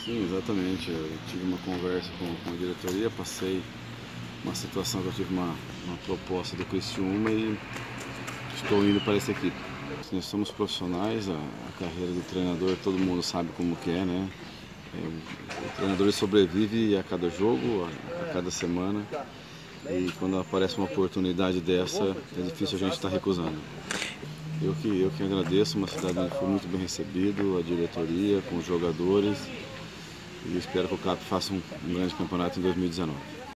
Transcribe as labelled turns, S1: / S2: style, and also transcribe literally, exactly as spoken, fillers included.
S1: Sim, exatamente. Eu tive uma conversa com, com a diretoria, passei uma situação que eu tive uma, uma proposta do Criciúma e estou indo para essa equipe. Nós somos profissionais, a, a carreira do treinador todo mundo sabe como que é, né? É, o, o treinador sobrevive a cada jogo, a, a cada semana, e quando aparece uma oportunidade dessa, é difícil a gente estar recusando. Eu que, eu que agradeço, uma cidade onde fui muito bem recebido, a diretoria, com os jogadores, e espero que o C A P faça um, um grande campeonato em dois mil e dezenove.